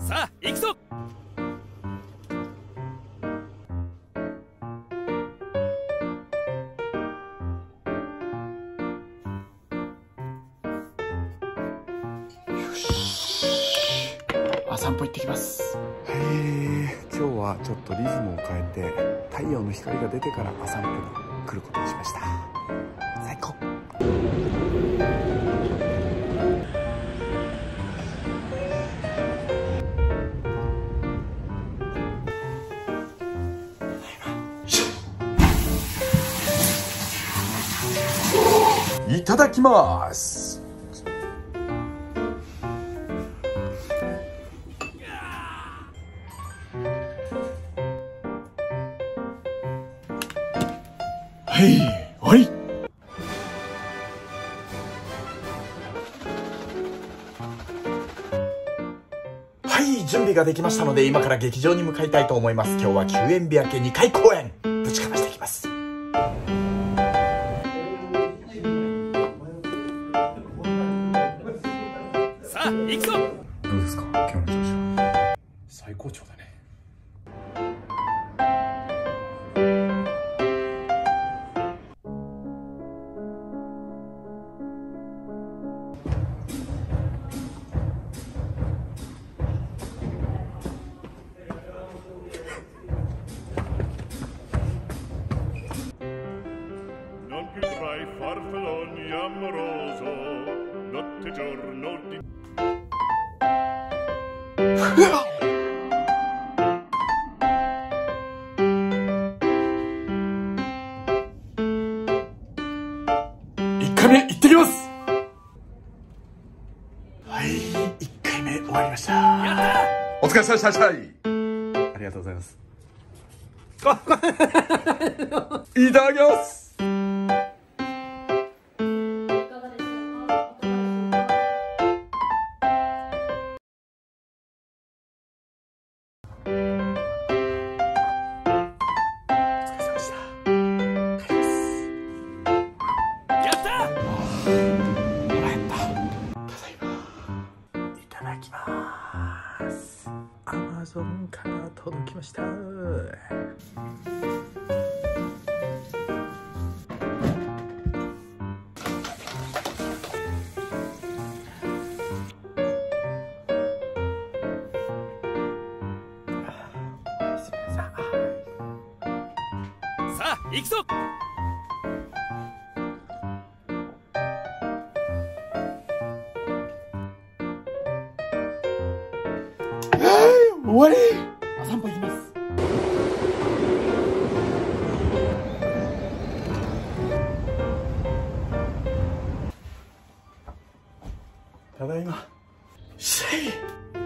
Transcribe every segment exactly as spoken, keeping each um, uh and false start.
さあ行くぞ。 あ、散歩行ってきます。へえ、今日はちょっとリズムを変えて太陽の光が出てから朝散歩に来ることにしました。最高。いただきます。はい、はい。はい、準備ができましたので今から劇場に向かいたいと思います。今日は休園日明けにかい公演ぶちかましていきます。 さあ行くぞ。 どうですか、今日の調子は。最高潮だね。 Non più tra i farfalloni amoroso, notte e giorno di... いっかいめ行ってきます。はい、いっかいめ終わりました。お疲れ様でした。ありがとうございます。いただきます。アマゾンから届きました。 さあ行くぞ。 終わり。お散歩行きます。ただいま。シェイ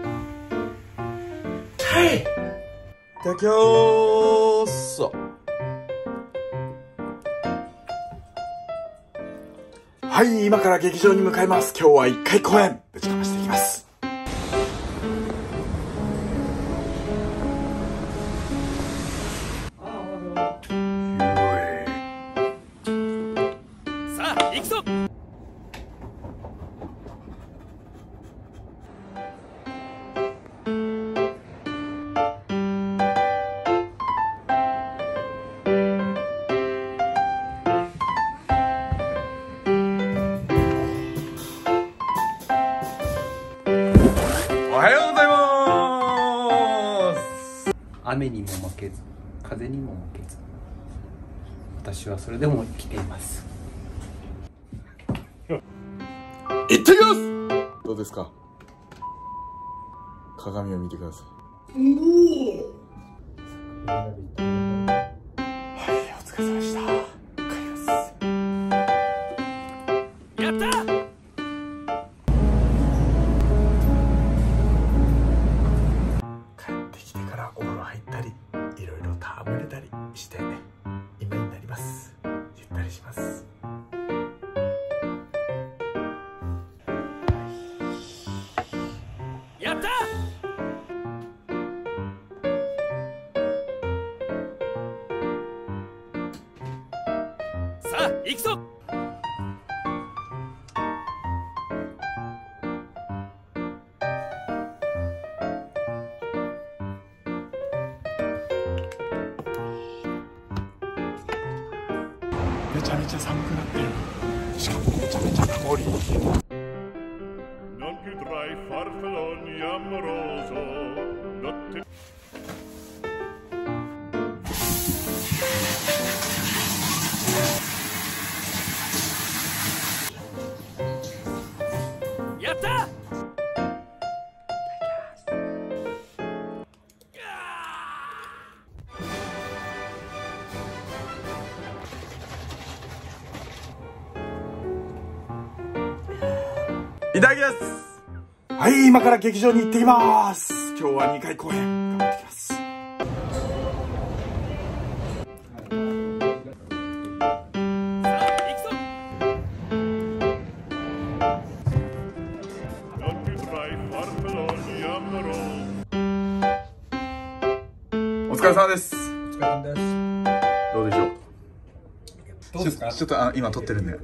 はい、いただきます。はい、今から劇場に向かいます。今日はいっかい公演ぶちかましていきます。 さあ行くぞ。 おはようございます。 雨にも負けず風にも負けず私はそれでも生きています。 行ってきます。どうですか、鏡を見てください。はい、お疲れ様でした。帰ります。 やった。 帰ってきてからお風呂入ったりいろいろ戯れたりして今になります。ゆったりします。 やった。さあ行くぞ。 めちゃめちゃ寒くなってる。しかもめちゃめちゃ曇り。 Non più tra i farfalloni amoroso, notte. やった。 いただきます。はい、今から劇場に行ってきます。今日はにかい公演頑張ってきます。お疲れ様です。 お疲れ様です。 どうでしょう。 どうですか。 ちょっとあ今撮ってるんで。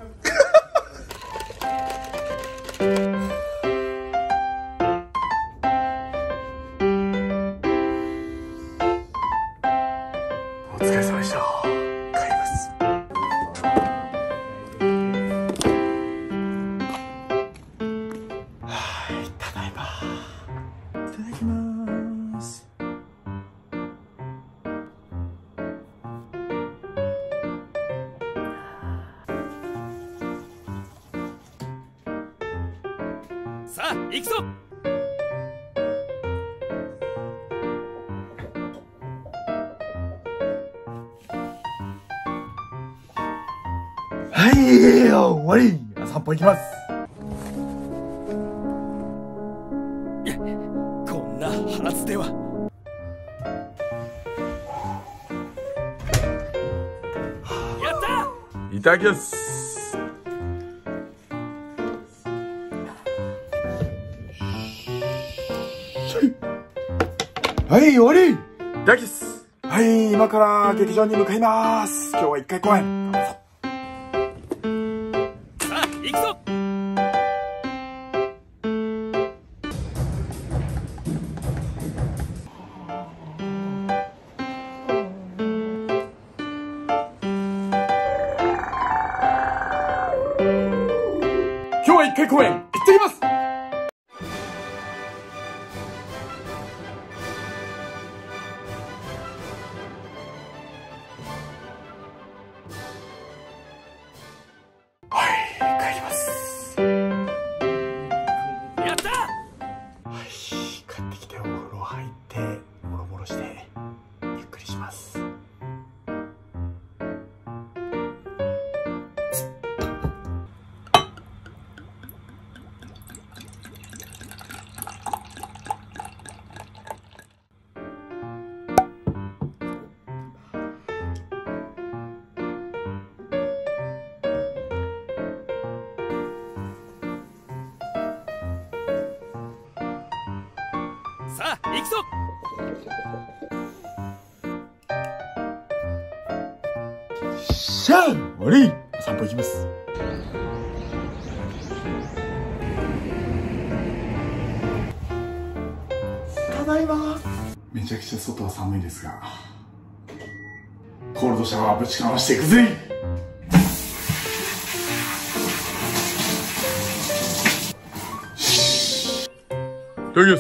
お疲れ様でした。帰ります。はい、ただいま。いただきます。 さあ行くぞ。 はい、終わり。散歩行きます。 こんなはずでは。やった。 いただきます。はい、終わり。いただきます。はい、今から劇場に向かいます。今日はいっかい公演。 さあ行くぞ。 今日はいっかい公演。行ってきます。はい、帰ります。 やった。 はい、帰ってきてお風呂入ってもろもろしてゆっくりします。 さあ行くぞ。 しゃあ終わり。散歩行きます。ただいま。めちゃくちゃ外は寒いですがコールドシャワーぶちかましていくぜ。いただきます。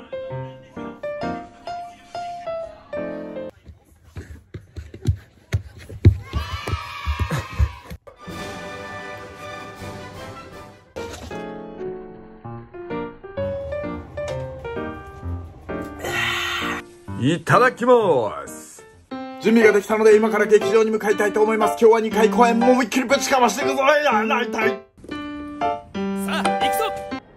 いただきます。準備ができたので今から劇場に向かいたいと思います。今日はにかい公演も思いっきりぶちかましていくぞ。いや、なりたい。 さあ行くぞ。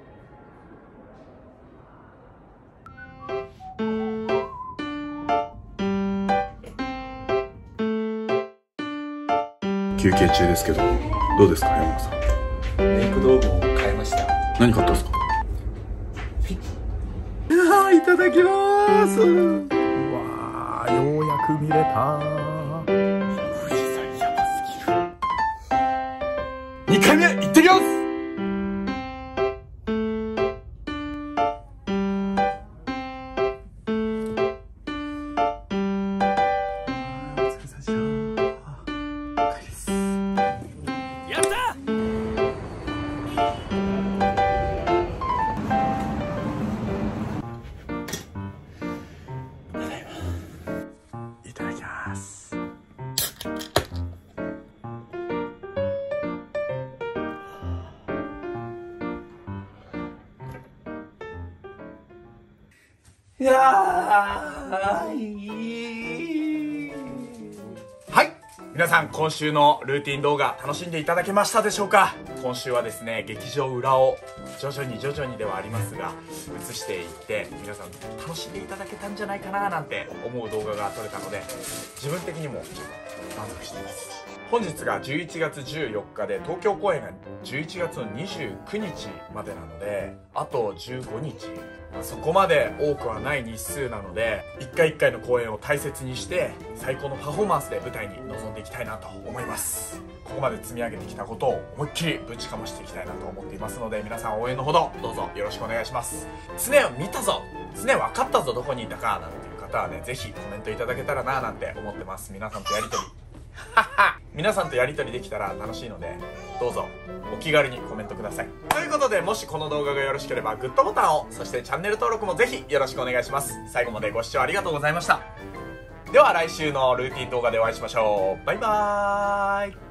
休憩中ですけどどうですか、山本さん。 メイク道具を変えました。 何買ったんですか。うわー、いただきます。うわー、ようやく見れた。富士山やばすぎる。にかいめ行ってきます。お疲れ様でした。帰りです。 いやーいい。はい、皆さん今週のルーティン動画楽しんでいただけましたでしょうか。今週はですね、劇場裏を徐々に徐々にではありますが映していって皆さん楽しんでいただけたんじゃないかななんて思う動画が撮れたので、自分的にもちょっと満足しています。本日がじゅういちがつじゅうよっかで東京公演がじゅういちがつのにじゅうくにちまでなので、あとじゅうごにち、そこまで多くはない日数なので、一回一回の公演を大切にして最高のパフォーマンスで舞台に臨んでいきたいなと思います。ここまで積み上げてきたことを思いっきりぶちかましていきたいなと思っていますので、皆さん応援のほどどうぞよろしくお願いします。常を見たぞ、常分かったぞ、どこにいたかなんていう方はね、ぜひコメントいただけたらななんて思ってます。皆さんとやりとり皆さんとやり取りできたら楽しいので、どうぞお気軽にコメントください。ということで、もしこの動画がよろしければグッドボタンを、そしてチャンネル登録もぜひよろしくお願いします。最後までご視聴ありがとうございました。では来週のルーティン動画でお会いしましょう。バイバーイ。